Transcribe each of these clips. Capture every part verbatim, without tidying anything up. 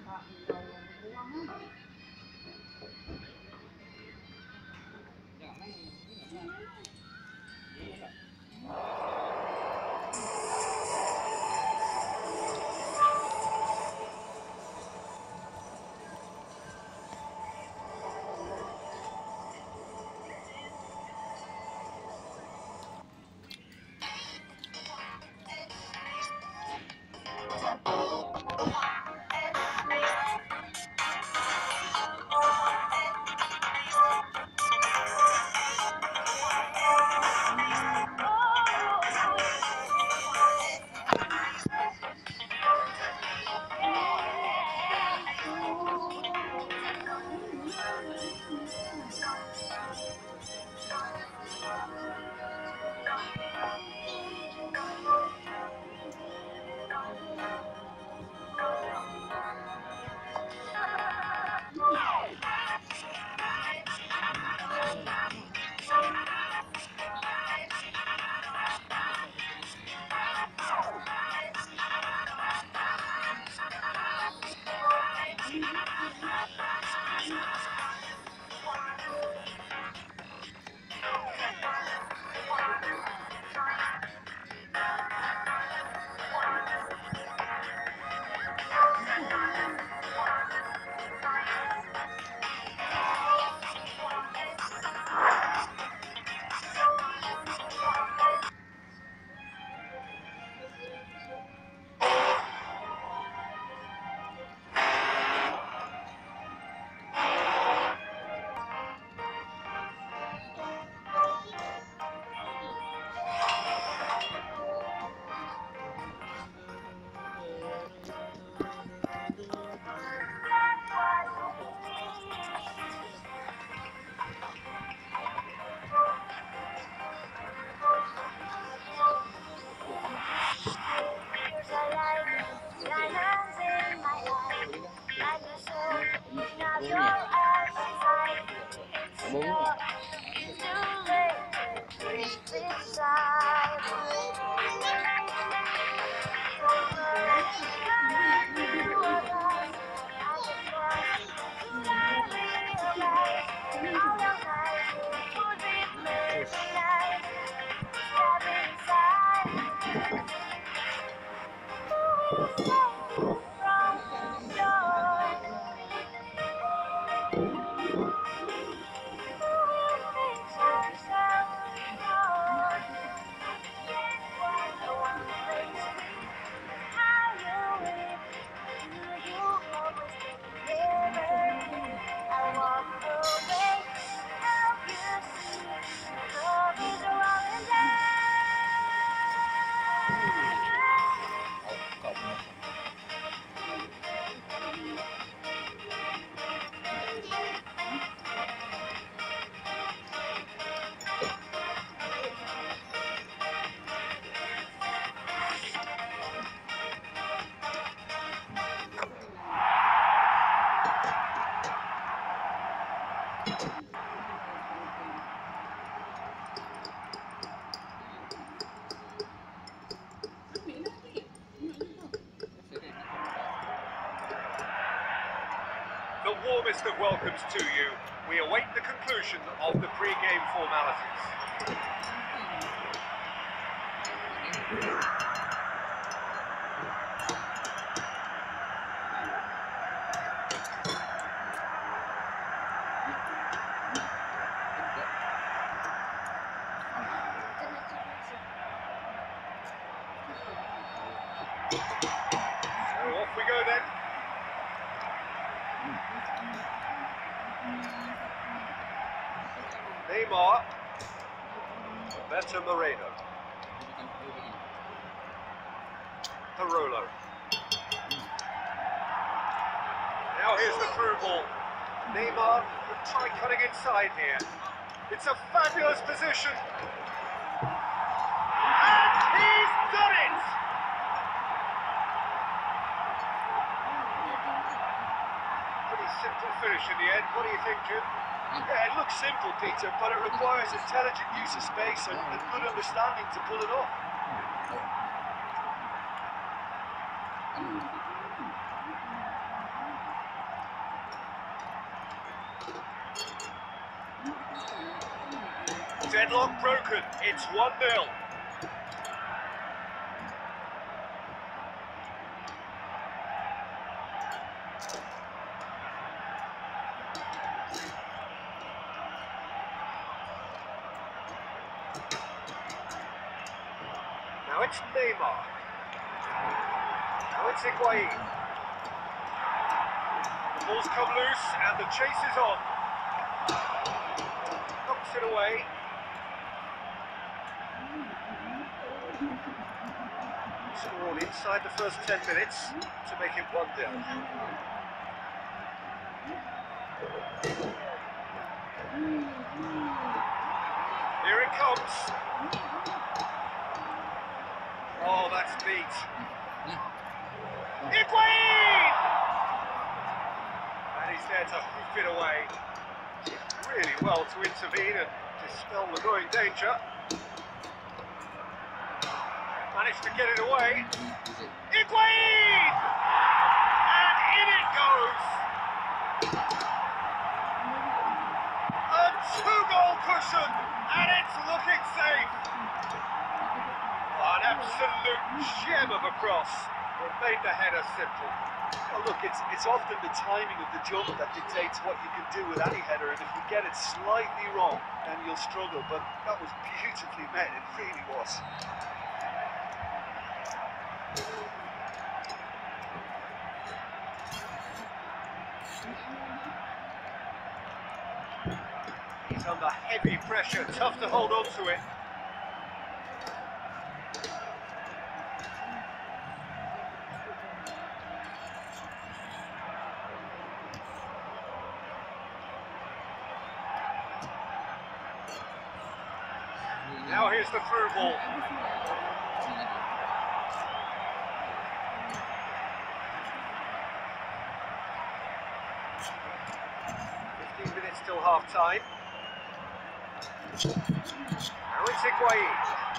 The warmest of welcomes to you. We await the conclusion of the pre-game formalities. So off we go then. Neymar, Roberto Moreno, Parolo. Now here's the through ball. Neymar will try cutting inside here. It's a fabulous position. And he's done it! Pretty simple finish in the end. What do you think, Jim? Yeah, it looks simple, Peter, but it requires intelligent use of space and, and good understanding to pull it off. Deadlock broken. It's one nil. Now it's Neymar. Now it's Higuain. The ball's come loose and the chase is on. Knocks it away. Scored inside the first ten minutes to make it one nil. Here it comes. Oh, that's neat. Higuain! And he's there to hoof it away. Did really well to intervene and dispel the growing danger. Managed to get it away. Higuain! And in it goes! A two-goal cushion, and it's looking safe. An absolute gem of a cross. It made the header simple. Well, look, it's it's often the timing of the jump that dictates what you can do with any header, and if you get it slightly wrong, then you'll struggle. But that was beautifully met, it really was. He's under heavy pressure, tough to hold on to it. Now here's the through ball. fifteen minutes till half time. Now it's Higuain.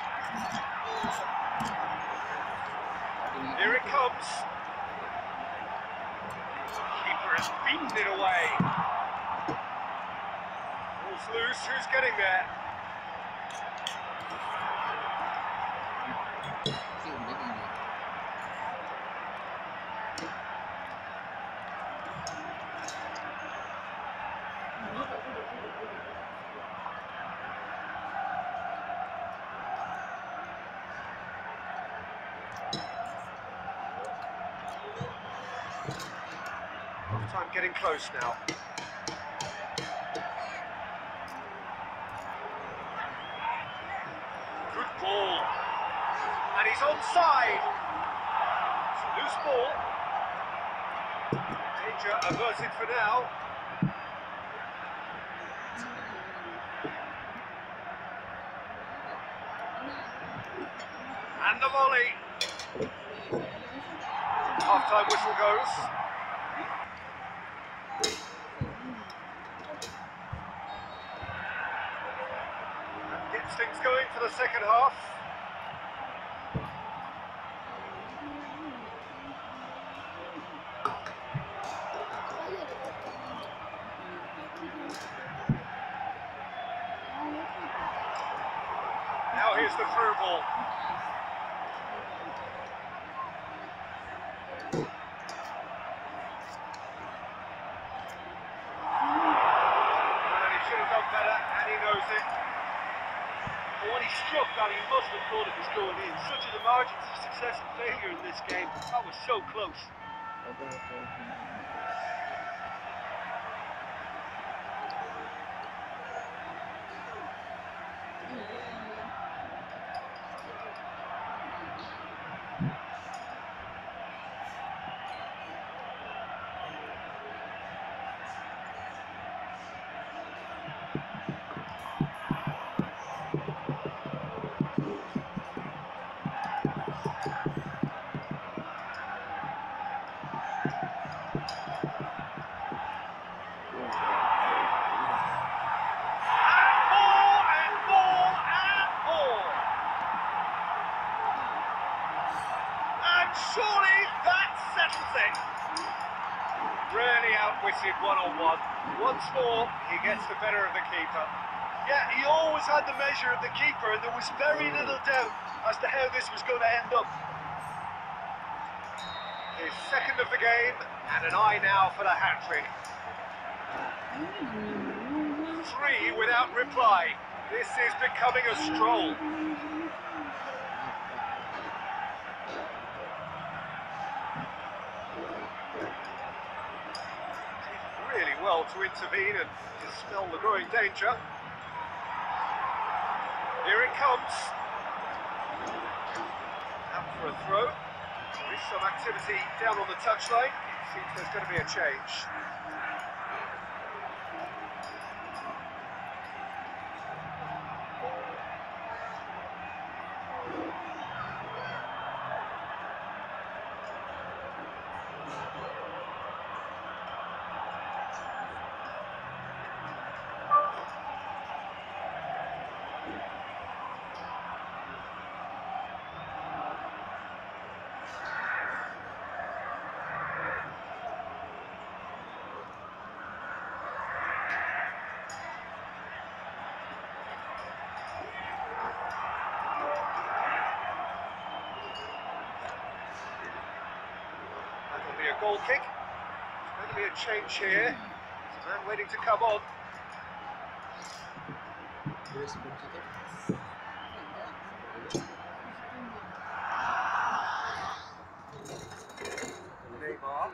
Here it comes. Keeper has beaten it away. Ball's loose, who's getting there? Time getting close now. Good ball. And he's onside. It's a loose ball. Danger averted for now. And the volley. Half-time whistle goes. Gets things going for the second half. Now here's the through ball. And he should have done better, and he knows it. But when he struck that, he must have thought it was going in. Such are the margins of success and failure in this game. That was so close. Surely that settles it. Really outwitted one-on-one. Once more, he gets the better of the keeper. Yeah, he always had the measure of the keeper, and there was very little doubt as to how this was going to end up. His second of the game, and an eye now for the hat-trick. Three without reply. This is becoming a stroll. Did really well to intervene and dispel the growing danger. Here it comes. Out for a throw. There is some activity down on the touchline. It seems there's going to be a change. That'll be a goal kick. There's going to be a change here. There's a man waiting to come on. Neymar.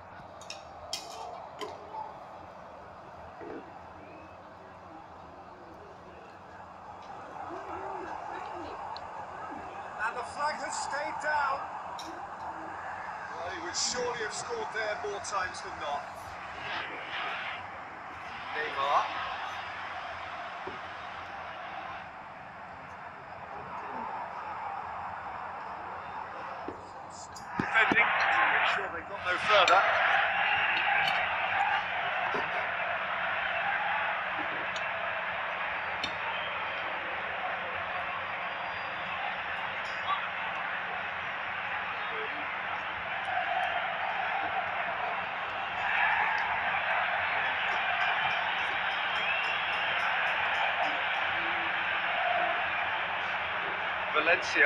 And the flag has stayed down. Well, he would surely have scored there more times than not. Neymar. Defending to make sure they got no further. Valencia.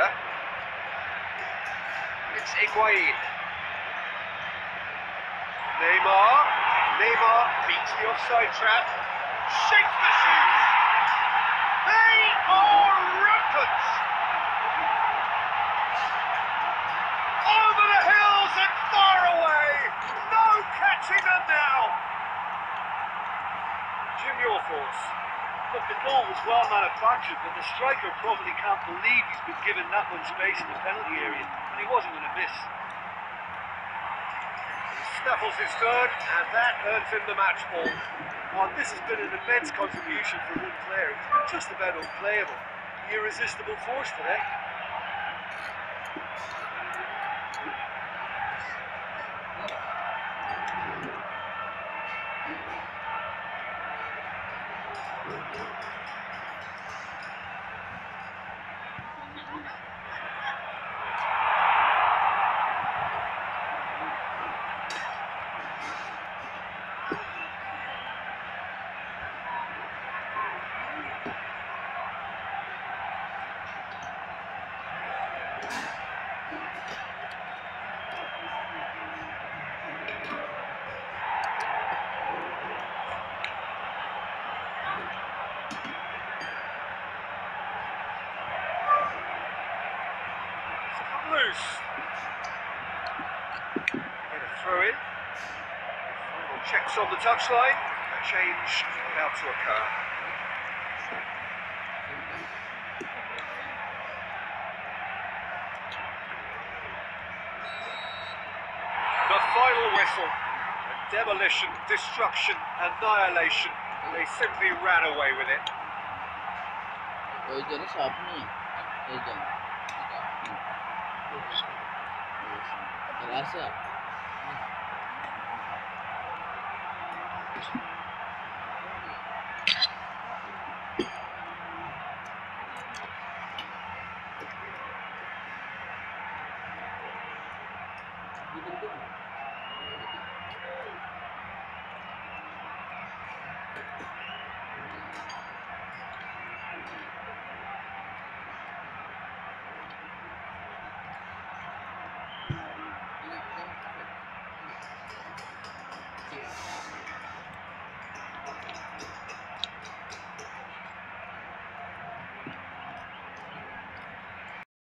It's Higuain. Neymar. Neymar beats the offside trap. Shakes the shoes. They are rampant. Over the hills and far away. No catching them now. Jim, your thoughts? Look, the goal was well manufactured, but the striker probably can't believe he's been given that much space in the penalty area, and he wasn't going to miss. He snaffles his third, and that earns him the match ball. Oh, this has been an immense contribution for one player. He's been just about unplayable. The irresistible force today. Loose. Get a throw in. Final checks on the touchline. A change about to occur. The final whistle. Demolition, destruction, annihilation. They simply ran away with it. Jadi siapa nih? Ejan. Terasa.